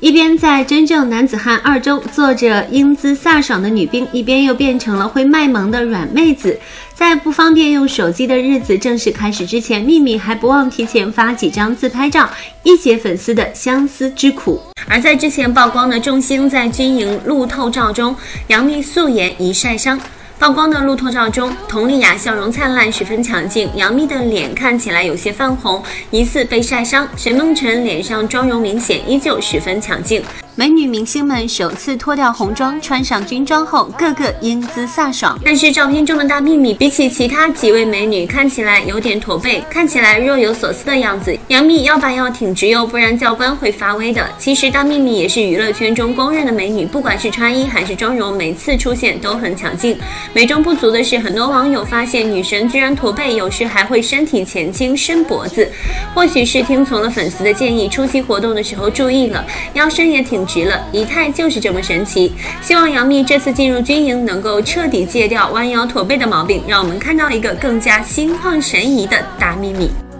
一边在《真正男子汉2》中做着英姿飒爽的女兵，一边又变成了会卖萌的软妹子。在不方便用手机的日子正式开始之前，秘密还不忘提前发几张自拍照，一解粉丝的相思之苦。而在之前曝光的众星在军营路透照中，杨幂素颜疑晒伤。曝光的路透照中，佟丽娅笑容灿烂，十分强劲。杨幂的脸看起来有些泛红，疑似被晒伤。沈梦辰脸上妆容明显，依旧十分强劲。美女明星们首次脱掉红装，穿上军装后，个个英姿飒爽。但是照片中的大幂幂比起其他几位美女，看起来有点驼背，看起来若有所思的样子。杨幂要把腰挺直哟，不然教官会发威的。其实大幂幂也是娱乐圈中公认的美女，不管是穿衣还是妆容，每次出现都很强劲。美中不足的是，很多网友发现女神居然驼背，有时还会身体前倾伸脖子。或许是听从了粉丝的建议，出席活动的时候注意了，腰身也挺直了，仪态就是这么神奇。希望杨幂这次进入军营能够彻底戒掉弯腰驼背的毛病，让我们看到一个更加心旷神怡的大幂幂。